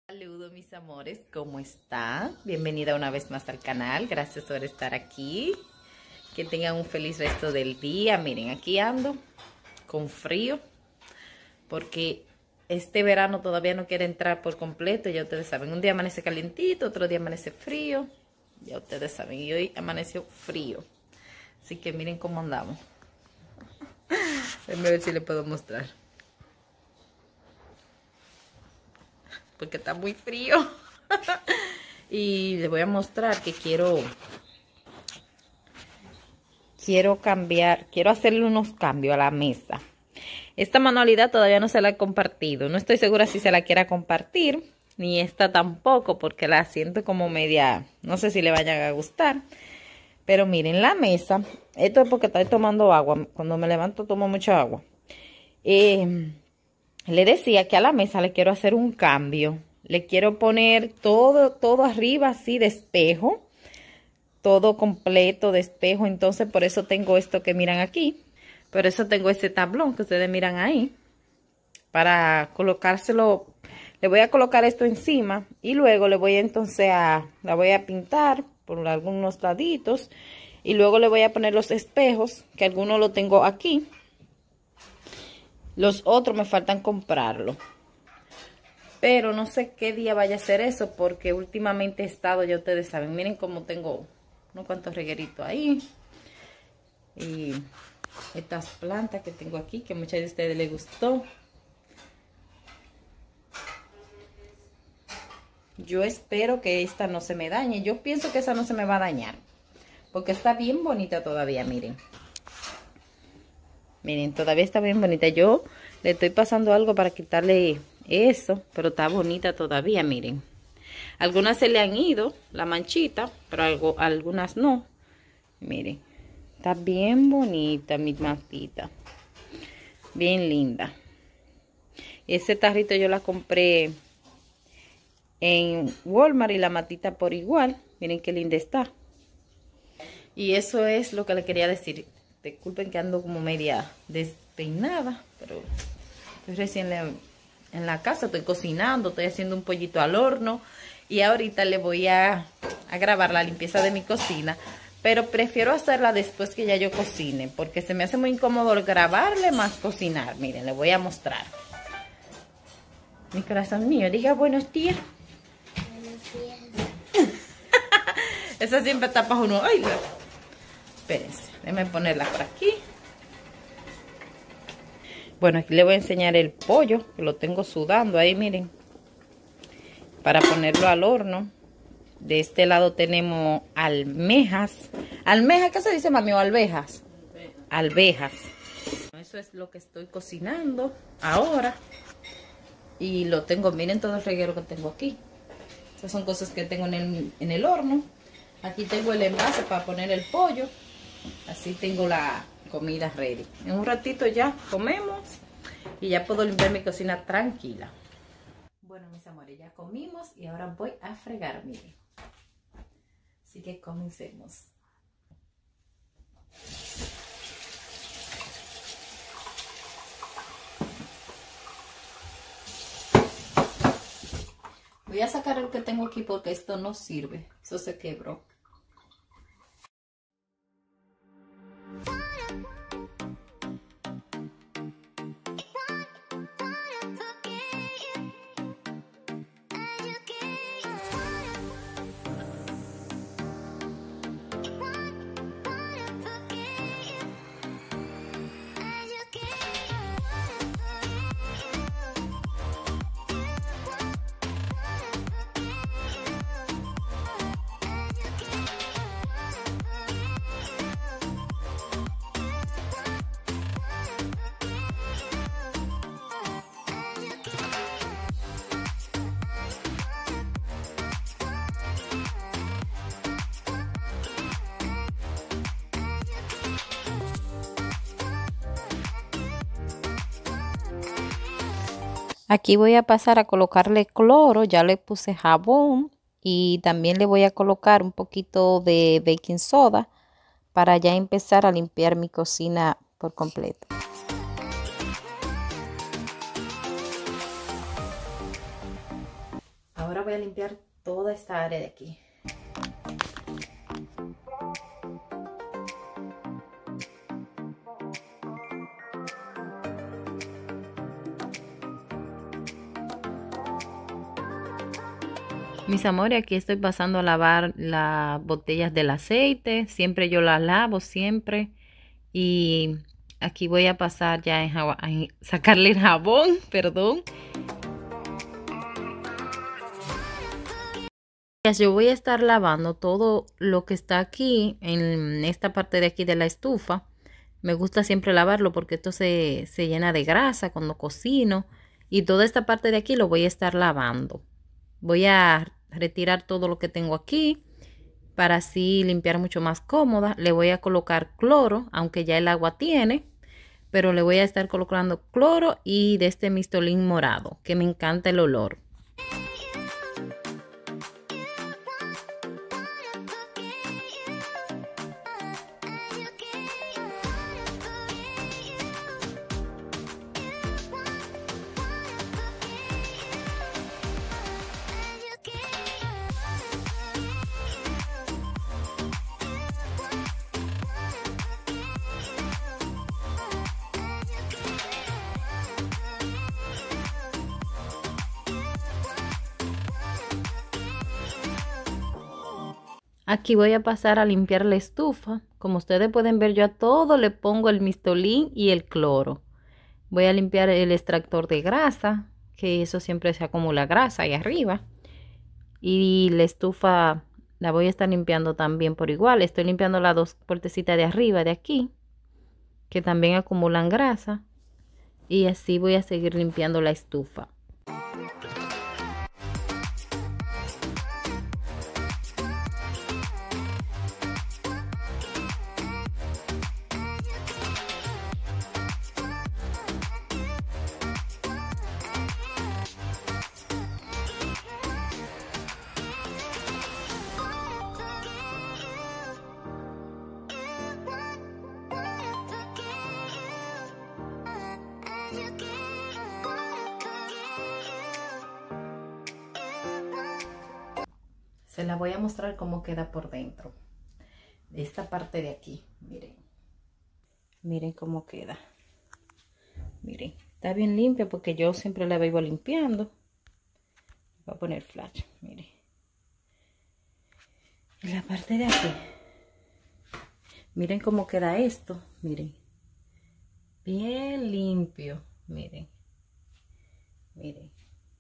Saludos mis amores, ¿cómo están? Bienvenida una vez más al canal, gracias por estar aquí. Que tengan un feliz resto del día. Miren, aquí ando con frío porque este verano todavía no quiere entrar por completo. Ya ustedes saben, un día amanece calientito, otro día amanece frío. Ya ustedes saben, y hoy amaneció frío. Así que miren cómo andamos. Déjenme ver si les puedo mostrar. Porque está muy frío. Y les voy a mostrar que quiero cambiar, quiero hacerle unos cambios a la mesa. Esta manualidad todavía no se la he compartido. No estoy segura si se la quiera compartir, ni esta tampoco, porque la siento como media, no sé si le vayan a gustar. Pero miren, la mesa, esto es porque estoy tomando agua. Cuando me levanto tomo mucha agua. Le decía que a la mesa le quiero hacer un cambio. Le quiero poner todo arriba así de espejo. Todo completo de espejo. Entonces por eso tengo esto que miran aquí. Por eso tengo este tablón que ustedes miran ahí. Para colocárselo. Le voy a colocar esto encima. Y luego le voy la voy a pintar por algunos laditos. Y luego le voy a poner los espejos. Que algunos lo tengo aquí. Los otros me faltan comprarlo. Pero no sé qué día vaya a ser eso. Porque últimamente he estado, ya ustedes saben. Miren cómo tengo unos cuantos regueritos ahí. Y estas plantas que tengo aquí. Que a muchos de ustedes les gustó. Yo espero que esta no se me dañe. Yo pienso que esa no se me va a dañar. Porque está bien bonita todavía, miren. Miren, todavía está bien bonita. Yo le estoy pasando algo para quitarle eso, pero está bonita todavía, miren. Algunas se le han ido la manchita, pero algunas no. Miren, está bien bonita mi matita. Bien linda. Ese tarrito yo la compré en Walmart y la matita por igual. Miren qué linda está. Y eso es lo que le quería decir. Disculpen que ando como media despeinada, pero estoy recién en la casa, estoy cocinando, estoy haciendo un pollito al horno y ahorita le voy a grabar la limpieza de mi cocina, pero prefiero hacerla después que ya yo cocine, porque se me hace muy incómodo grabarle más cocinar. Miren, le voy a mostrar. Mi corazón mío, diga buenos días. Buenos días. Esa siempre tapa uno. Ay, espérense. Déjenme ponerla por aquí. Bueno, aquí le voy a enseñar el pollo, que lo tengo sudando ahí, miren. Para ponerlo al horno. De este lado tenemos almejas. ¿Almejas? ¿Qué se dice, mami? ¿O alvejas? Alvejas. Eso es lo que estoy cocinando ahora. Y lo tengo, miren todo el reguero que tengo aquí. Estas son cosas que tengo en el horno. Aquí tengo el envase para poner el pollo. Así tengo la comida ready. En un ratito ya comemos y ya puedo limpiar mi cocina tranquila. Bueno, mis amores, ya comimos y ahora voy a fregar, miren. Así que comencemos. Voy a sacar el que tengo aquí porque esto no sirve. Eso se quebró. Aquí voy a pasar a colocarle cloro, ya le puse jabón y también le voy a colocar un poquito de baking soda para ya empezar a limpiar mi cocina por completo. Ahora voy a limpiar toda esta área de aquí. Mis amores, aquí estoy pasando a lavar las botellas del aceite. Siempre yo las lavo, siempre. Y aquí voy a pasar ya en sacarle el jabón, perdón. Yo voy a estar lavando todo lo que está aquí, en esta parte de aquí de la estufa. Me gusta siempre lavarlo porque esto se llena de grasa cuando cocino. Y toda esta parte de aquí lo voy a estar lavando. Voy a retirar todo lo que tengo aquí para así limpiar mucho más cómoda. Le voy a colocar cloro, aunque ya el agua tiene, pero le voy a estar colocando cloro y de este Mistolín morado, que me encanta el olor. Aquí voy a pasar a limpiar la estufa. Como ustedes pueden ver, yo a todo le pongo el Mistolín y el cloro. Voy a limpiar el extractor de grasa, que eso siempre se acumula grasa ahí arriba. Y la estufa la voy a estar limpiando también por igual. Estoy limpiando las dos puertecitas de arriba, de aquí, que también acumulan grasa. Y así voy a seguir limpiando la estufa. Se la voy a mostrar cómo queda por dentro. De esta parte de aquí, miren. Miren cómo queda. Miren, está bien limpia porque yo siempre la vivo limpiando. Voy a poner flash, miren. En la parte de aquí. Miren cómo queda esto, miren. Bien limpio, miren. Miren.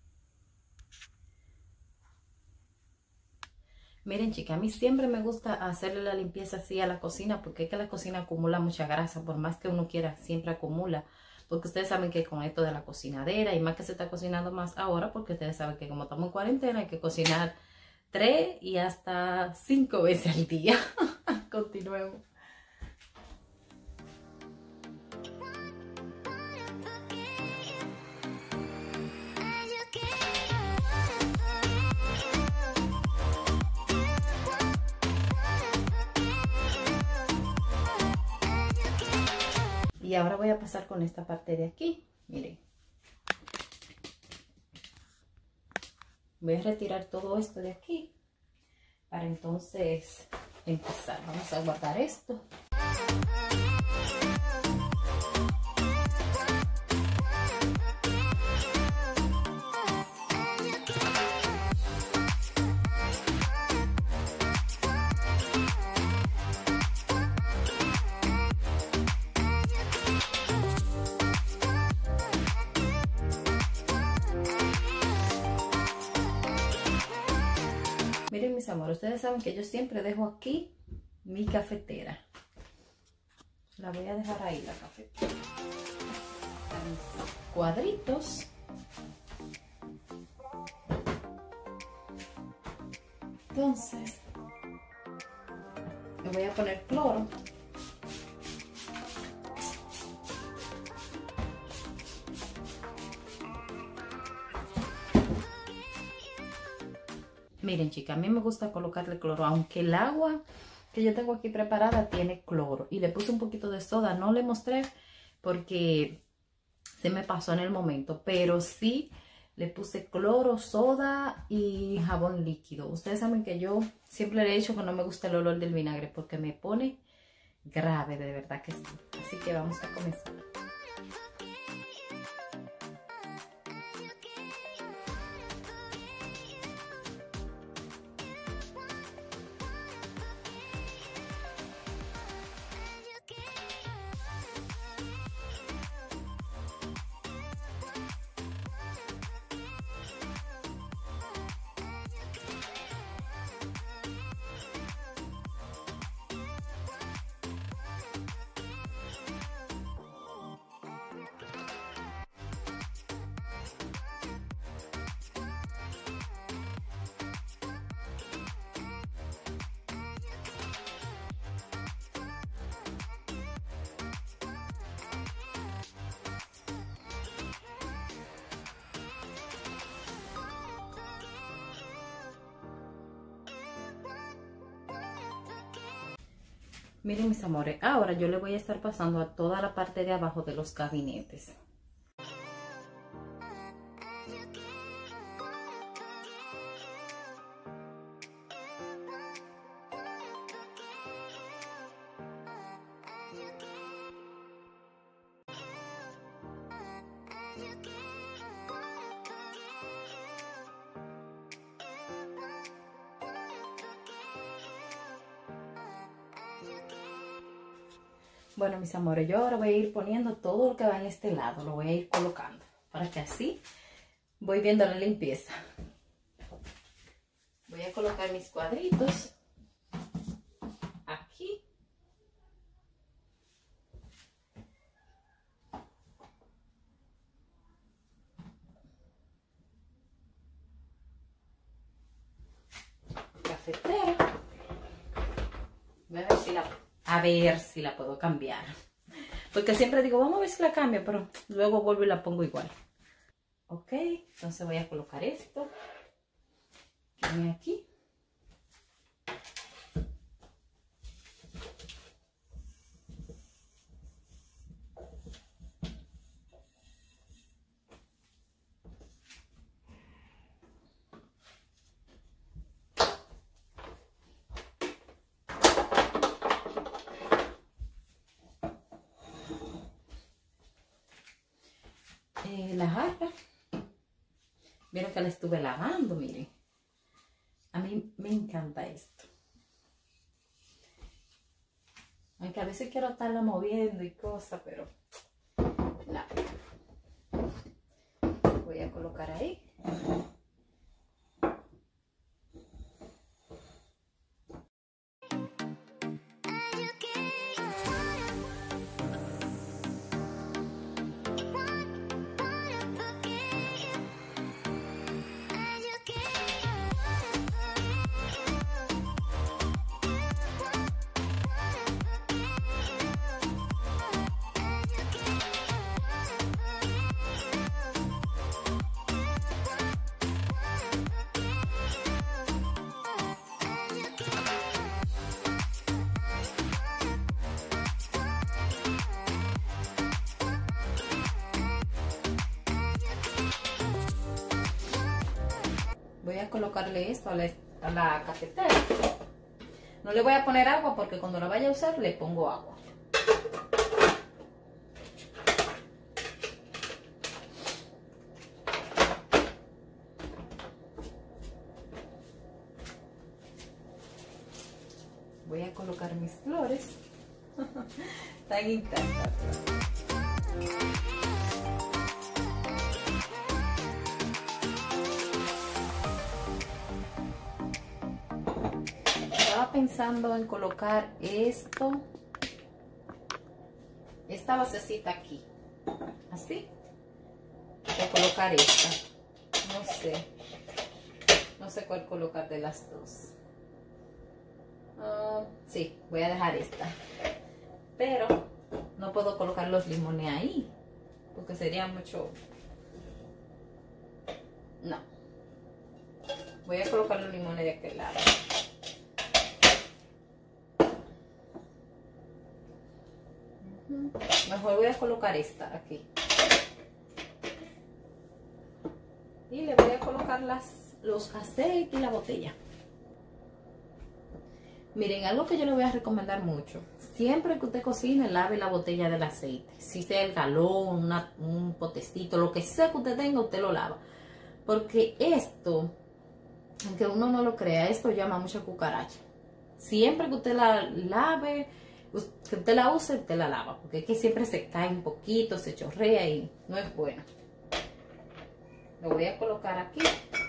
Miren, chicas, a mí siempre me gusta hacerle la limpieza así a la cocina porque es que la cocina acumula mucha grasa, por más que uno quiera, siempre acumula. Porque ustedes saben que con esto de la cocinadera, y más que se está cocinando más ahora, porque ustedes saben que como estamos en cuarentena hay que cocinar 3 y hasta 5 veces al día. Continuemos. Y ahora voy a pasar con esta parte de aquí. Miren. Voy a retirar todo esto de aquí. Para entonces empezar. Vamos a guardar esto. Miren, mis amores, ustedes saben que yo siempre dejo aquí mi cafetera. La voy a dejar ahí, la cafetera. Cuadritos. Entonces, le voy a poner cloro. Miren, chicas, a mí me gusta colocarle cloro, aunque el agua que yo tengo aquí preparada tiene cloro. Y le puse un poquito de soda, no le mostré porque se me pasó en el momento, pero sí Le puse cloro, soda y jabón líquido. Ustedes saben que yo siempre le he dicho que no me gusta el olor del vinagre porque me pone grave, de verdad que sí. Así que vamos a comenzar. Miren mis amores, ahora yo le voy a estar pasando a toda la parte de abajo de los gabinetes. Bueno, mis amores, yo ahora voy a ir poniendo todo lo que va en este lado. Lo voy a ir colocando para que así voy viendo la limpieza. Voy a colocar mis cuadritos aquí. Cafetera. Voy a ver si la puedo cambiar. Porque siempre digo, vamos a ver si la cambio, pero luego vuelvo y la pongo igual. Ok, entonces voy a colocar esto. Viene aquí. La jarra, vieron que la estuve lavando, miren. A mí me encanta esto. Aunque a veces quiero estarla moviendo y cosas, pero no. Voy a colocar ahí. Voy a colocarle esto a la cafetera. No le voy a poner agua porque cuando la vaya a usar le pongo agua. Voy a colocar mis flores. Tan intensas. Estaba pensando en colocar esta basecita aquí, así. Voy a colocar esta, no sé cuál colocar de las dos. Sí, voy a dejar esta, pero no puedo colocar los limones ahí porque sería mucho. No, voy a colocar los limones de aquel lado. Mejor voy a colocar esta aquí. Y y le voy a colocar los aceites y la botella. Miren, algo que yo le voy a recomendar mucho. Siempre que usted cocine, lave la botella del aceite. Si sea el galón, un potecito, lo que sea que usted tenga, usted lo lava. Porque esto, aunque uno no lo crea, esto llama mucha cucaracha. Siempre que usted la lave, que usted la use, usted la lava. Porque es que siempre se cae un poquito, se chorrea y no es bueno. Lo voy a colocar aquí.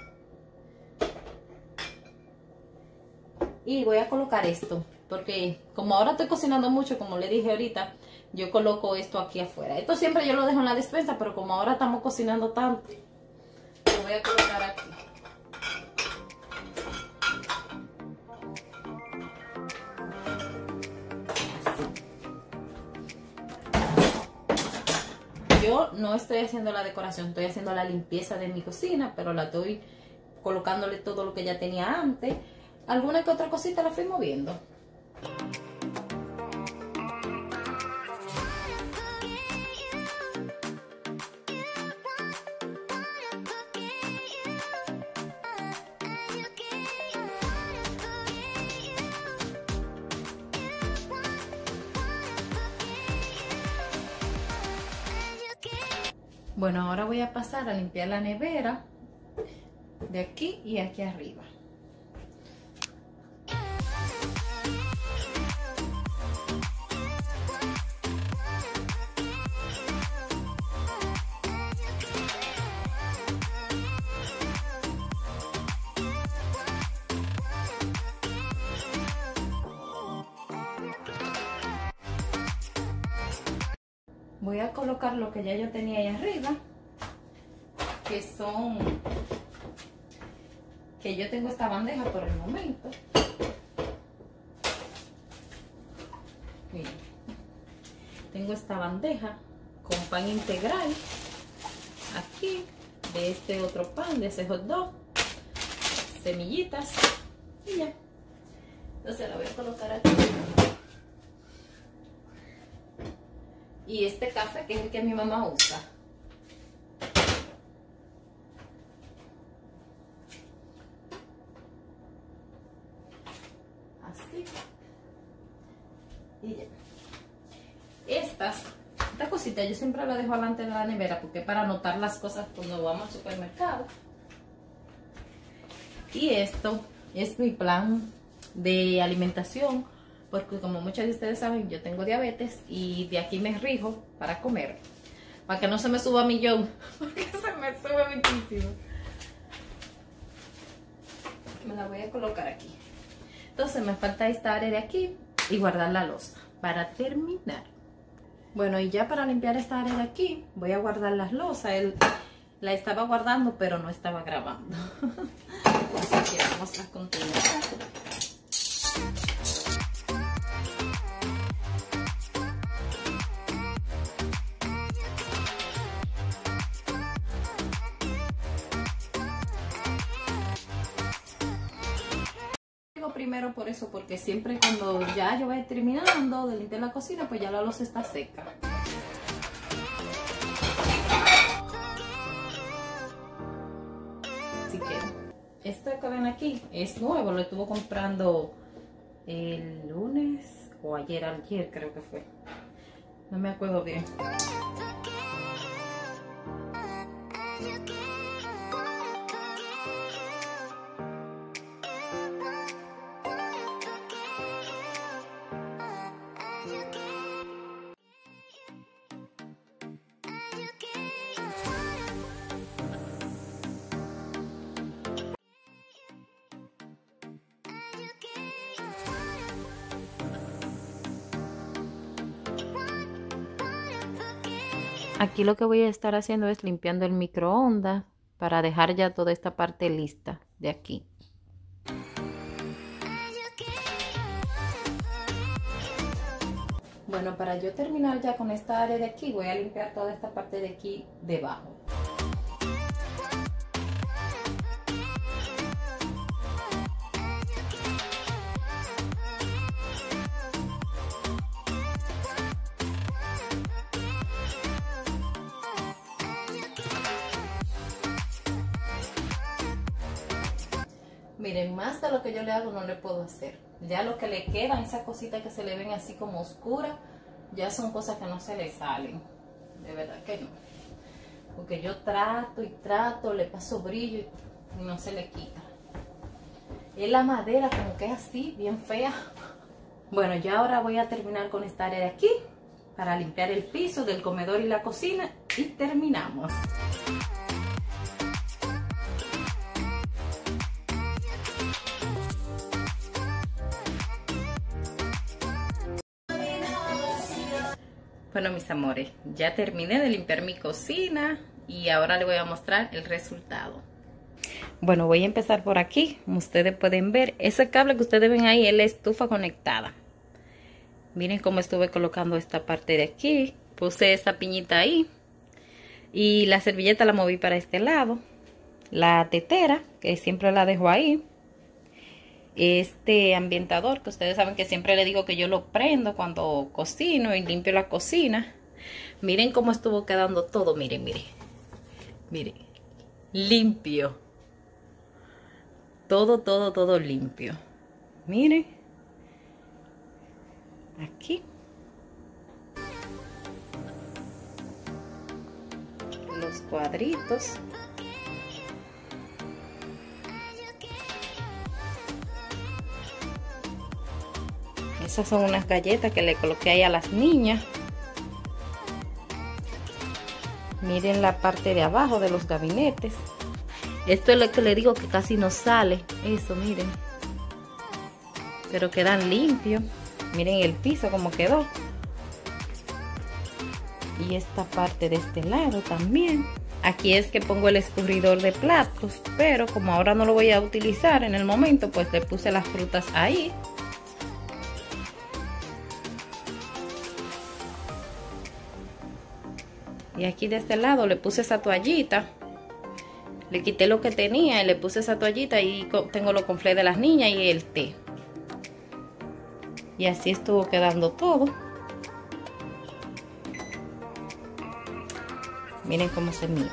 Y voy a colocar esto, porque como ahora estoy cocinando mucho, como le dije ahorita, yo coloco esto aquí afuera. Esto siempre yo lo dejo en la despensa, pero como ahora estamos cocinando tanto, lo voy a colocar aquí. Así. Yo no estoy haciendo la decoración, estoy haciendo la limpieza de mi cocina, pero la estoy colocándole todo lo que ya tenía antes. Alguna que otra cosita la fui moviendo. Bueno, ahora voy a pasar a limpiar la nevera de aquí y aquí arriba. Voy a colocar lo que ya yo tenía ahí arriba, que yo tengo esta bandeja por el momento. Miren, tengo esta bandeja con pan integral aquí, de este otro pan, de ese hot dog, semillitas y ya. Entonces la voy a colocar aquí. Y este café, que es el que mi mamá usa. Así. Y ya. Esta cosita yo siempre la dejo delante de la nevera porque es para anotar las cosas cuando vamos al supermercado. Y esto es mi plan de alimentación, porque como muchos de ustedes saben, yo tengo diabetes y de aquí me rijo para comer, para que no se me suba millón, porque se me sube muchísimo. Me la voy a colocar aquí. Entonces me falta esta área de aquí y guardar la loza para terminar. Bueno, y ya para limpiar esta área de aquí, voy a guardar las losas. La estaba guardando, pero no estaba grabando. Así que vamos a continuar. Primero por eso, porque siempre cuando ya yo voy terminando de limpiar la cocina, pues ya la loza está seca. Así que esto que ven aquí es nuevo, lo estuve comprando el lunes o ayer creo que fue, no me acuerdo bien. Aquí lo que voy a estar haciendo es limpiando el microondas para dejar ya toda esta parte lista de aquí. Bueno, para yo terminar ya con esta área de aquí, voy a limpiar toda esta parte de aquí debajo. Miren, más de lo que yo le hago no le puedo hacer. Ya lo que le quedan, esas cositas que se le ven así como oscuras, ya son cosas que no se le salen. De verdad que no. Porque yo trato y trato, le paso brillo y no se le quita. Es la madera como que es así, bien fea. Bueno, ya ahora voy a terminar con esta área de aquí para limpiar el piso del comedor y la cocina y terminamos. Bueno, mis amores, ya terminé de limpiar mi cocina y ahora les voy a mostrar el resultado. Bueno, voy a empezar por aquí. Como ustedes pueden ver, ese cable que ustedes ven ahí es la estufa conectada. Miren cómo estuve colocando esta parte de aquí. Puse esta piñita ahí. Y la servilleta la moví para este lado. La tetera, que siempre la dejo ahí. Este ambientador, que ustedes saben que siempre le digo que yo lo prendo cuando cocino y limpio la cocina. Miren cómo estuvo quedando todo. Miren, miren. Miren. Limpio. Todo limpio. Miren. Aquí. Los cuadritos. Esas son unas galletas que le coloqué ahí a las niñas. Miren la parte de abajo de los gabinetes. Esto es lo que le digo que casi no sale. Eso, miren. Pero quedan limpios. Miren el piso como quedó. Y esta parte de este lado también. Aquí es que pongo el escurridor de platos. Pero como ahora no lo voy a utilizar en el momento, pues le puse las frutas ahí. Y aquí de este lado le puse esa toallita. Le quité lo que tenía y le puse esa toallita. Y tengo los conflés de las niñas y el té. Y así estuvo quedando todo. Miren cómo se mira.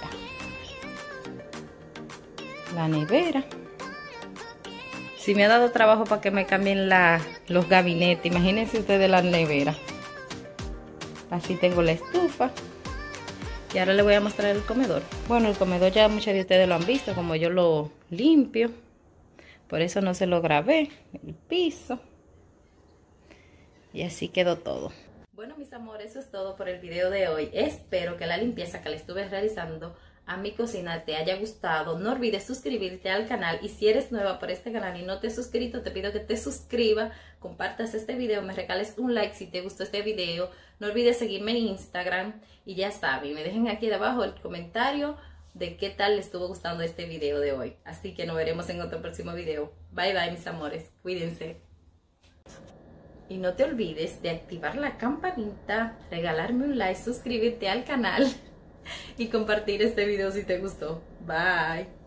La nevera. Si me ha dado trabajo para que me cambien los gabinetes. Imagínense ustedes la nevera. Así tengo la estufa. Y ahora les voy a mostrar el comedor. Bueno, el comedor ya muchos de ustedes lo han visto, como yo lo limpio. Por eso no se lo grabé. El piso. Y así quedó todo. Bueno, mis amores, eso es todo por el video de hoy. Espero que la limpieza que le estuve realizando a mi cocina te haya gustado. No olvides suscribirte al canal. Y si eres nueva por este canal y no te has suscrito, te pido que te suscribas, compartas este video, me regales un like si te gustó este video. No olvides seguirme en Instagram. Y ya saben, me dejen aquí debajo el comentario de qué tal les estuvo gustando este video de hoy. Así que nos veremos en otro próximo video. Bye bye, mis amores. Cuídense. Y no te olvides de activar la campanita, regalarme un like, suscribirte al canal y compartir este video si te gustó. Bye.